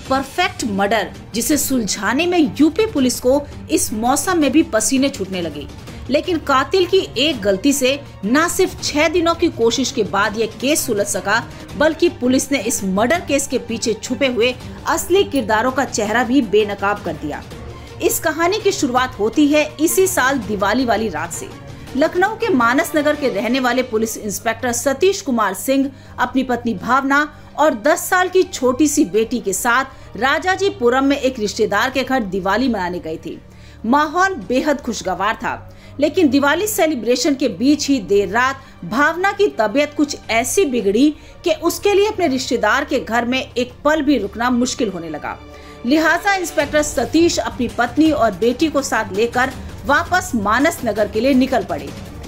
Perfect murder जिसे सुलझाने में यूपी पुलिस को इस मौसम में भी पसीने छूटने लगे। लेकिन कातिल की एक गलती से न सिर्फ 6 दिनों की कोशिश के बाद ये केस सुलझ सका, बल्कि पुलिस ने इस मर्डर केस के पीछे छुपे हुए असली किरदारों का चेहरा भी बेनकाब कर दिया। इस कहानी की शुरुआत होती है इसी साल दिवाली वाली रात से। लखनऊ के मानस नगर के रहने वाले पुलिस इंस्पेक्टर सतीश कुमार सिंह अपनी पत्नी भावना और 10 साल की छोटी सी बेटी के साथ राजाजीपुरम में एक रिश्तेदार के घर दिवाली मनाने गए थे। माहौल बेहद खुशगवार था, लेकिन दिवाली सेलिब्रेशन के बीच ही देर रात भावना की तबीयत कुछ ऐसी बिगड़ी कि उसके लिए अपने रिश्तेदार के घर में एक पल भी रुकना मुश्किल होने लगा। लिहाजा इंस्पेक्टर सतीश अपनी पत्नी और बेटी को साथ लेकर वापस मानस नगर के लिए निकल पड़े।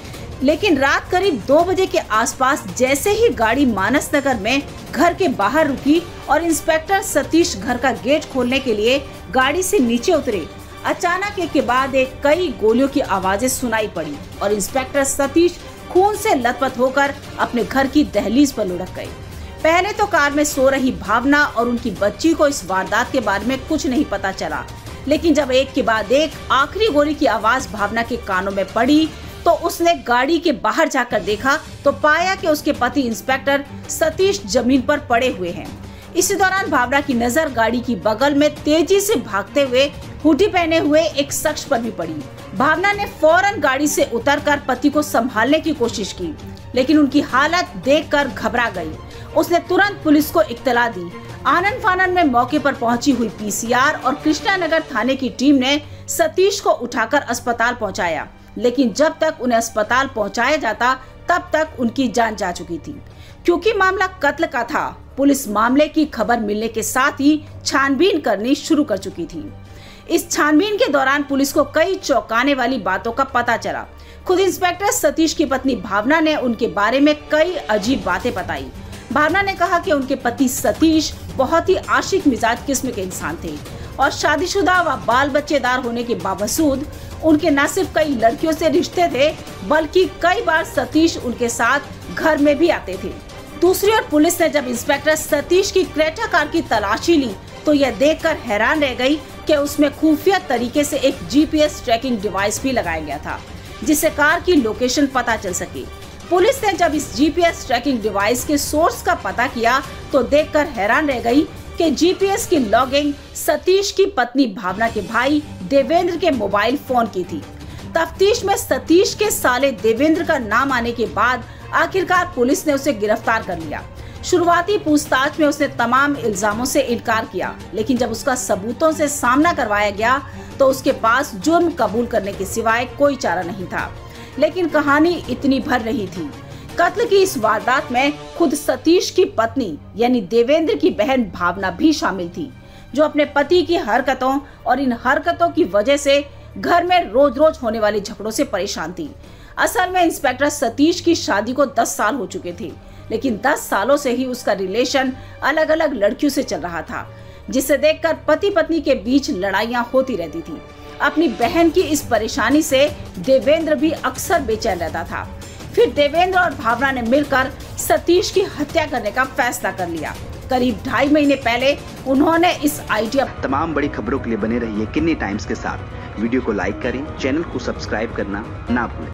लेकिन रात करीब 2 बजे के आसपास जैसे ही गाड़ी मानस नगर में घर के बाहर रुकी और इंस्पेक्टर सतीश घर का गेट खोलने के लिए गाड़ी से नीचे उतरे, अचानक एक के बाद एक कई गोलियों की आवाजें सुनाई पड़ी और इंस्पेक्टर सतीश खून से लथपथ होकर अपने घर की दहलीज पर लुढ़क गए। पहले तो कार में सो रही भावना और उनकी बच्ची को इस वारदात के बारे में कुछ नहीं पता चला, लेकिन जब एक के बाद एक आखिरी गोली की आवाज भावना के कानों में पड़ी तो उसने गाड़ी के बाहर जाकर देखा तो पाया कि उसके पति इंस्पेक्टर सतीश जमीन पर पड़े हुए हैं। इसी दौरान भावना की नजर गाड़ी की बगल में तेजी से भागते हुए हुडी पहने हुए एक शख्स पर भी पड़ी। भावना ने फौरन गाड़ी से उतरकर पति को संभालने की कोशिश की, लेकिन उनकी हालत देखकर घबरा गई। उसने तुरंत पुलिस को इत्तला दी। आनन फानन में मौके पर पहुंची हुई पीसीआर और कृष्णानगर थाने की टीम ने सतीश को उठाकर अस्पताल पहुंचाया, लेकिन जब तक उन्हें अस्पताल पहुंचाया जाता तब तक उनकी जान जा चुकी थी। क्योंकि मामला कत्ल का था, पुलिस मामले की खबर मिलने के साथ ही छानबीन करनी शुरू कर चुकी थी। इस छानबीन के दौरान पुलिस को कई चौंकाने वाली बातों का पता चला। खुद इंस्पेक्टर सतीश की पत्नी भावना ने उनके बारे में कई अजीब बातें बताई। भावना ने कहा कि उनके पति सतीश बहुत ही आशिक मिजाज किस्म के इंसान थे और शादीशुदा व बाल बच्चेदार होने के बावजूद उनके न सिर्फ कई लड़कियों से रिश्ते थे, बल्कि कई बार सतीश उनके साथ घर में भी आते थे। दूसरी ओर पुलिस ने जब इंस्पेक्टर सतीश की क्रेटा कार की तलाशी ली तो यह देखकर हैरान रह गई कि उसमें खुफिया तरीके से एक जीपीएस ट्रैकिंग डिवाइस भी लगाया गया था, जिससे कार की लोकेशन पता चल सके। पुलिस ने जब इस जीपीएस ट्रैकिंग डिवाइस के सोर्स का पता किया तो देखकर हैरान रह गई कि जीपीएस की लॉगिंग सतीश की पत्नी भावना के भाई देवेंद्र के मोबाइल फोन की थी। तफ्तीश में सतीश के साले देवेंद्र का नाम आने के बाद आखिरकार पुलिस ने उसे गिरफ्तार कर लिया। शुरुआती पूछताछ में उसने तमाम इल्जामों से इनकार किया, लेकिन जब उसका सबूतों से सामना करवाया गया तो उसके पास जुर्म कबूल करने के सिवाय कोई चारा नहीं था। लेकिन कहानी इतनी भर रही थी। कत्ल की इस वारदात में खुद सतीश की पत्नी यानी देवेंद्र की बहन भावना भी शामिल थी, जो अपने पति की हरकतों और इन हरकतों की वजह से घर में रोज रोज होने वाले झगड़ों से परेशान थी। असल में इंस्पेक्टर सतीश की शादी को 10 साल हो चुके थे, लेकिन 10 सालों से ही उसका रिलेशन अलग अलग लड़कियों से चल रहा था, जिसे देखकर पति पत्नी के बीच लड़ाइयाँ होती रहती थी। अपनी बहन की इस परेशानी से देवेंद्र भी अक्सर बेचैन रहता था। फिर देवेंद्र और भावना ने मिलकर सतीश की हत्या करने का फैसला कर लिया। करीब 2.5 महीने पहले उन्होंने इस आइडिया। तमाम बड़ी खबरों के लिए बने रहिए किन्नी टाइम्स के साथ। वीडियो को लाइक करें, चैनल को सब्सक्राइब करना ना भूलें।